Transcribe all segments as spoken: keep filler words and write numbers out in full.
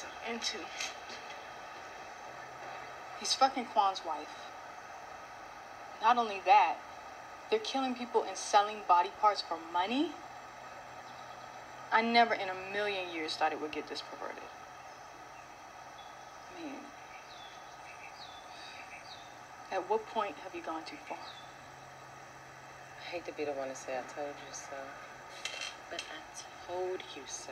into. He's fucking Quan's wife. Not only that, they're killing people and selling body parts for money. I never in a million years thought it would get this perverted. I mean, at what point have you gone too far? I hate to be the one to say I told you so, but I told you so.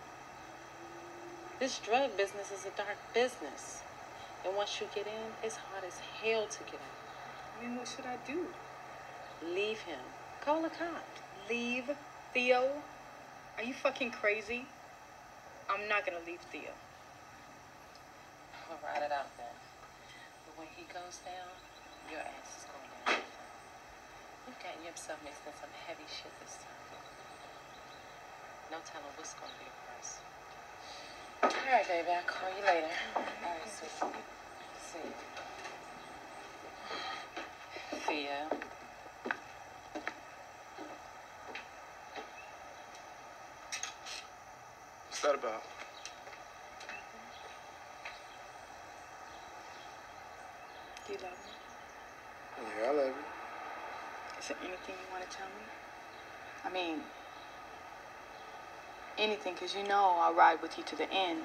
This drug business is a dark business. And once you get in, it's hard as hell to get out. I mean, what should I do? Leave him. Call a cop. Leave Theo? Are you fucking crazy? I'm not gonna leave Theo. I'll ride it out then. But when he goes down, your ass is going down. You've gotten yourself mixed in some heavy shit this time. No telling what's gonna be the price. All right, baby, I'll call you later. All right, sweetie. See you. Thea. What's that about? Do you love me? Yeah, I love you. Is there anything you want to tell me? I mean, anything, because you know I'll ride with you to the end.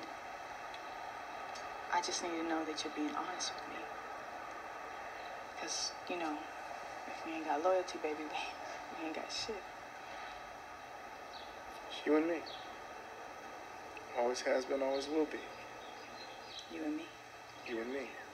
I just need to know that you're being honest with me. Because, you know, if we ain't got loyalty, baby, we, we ain't got shit. You and me. Always has been, always will be. You and me. You and me.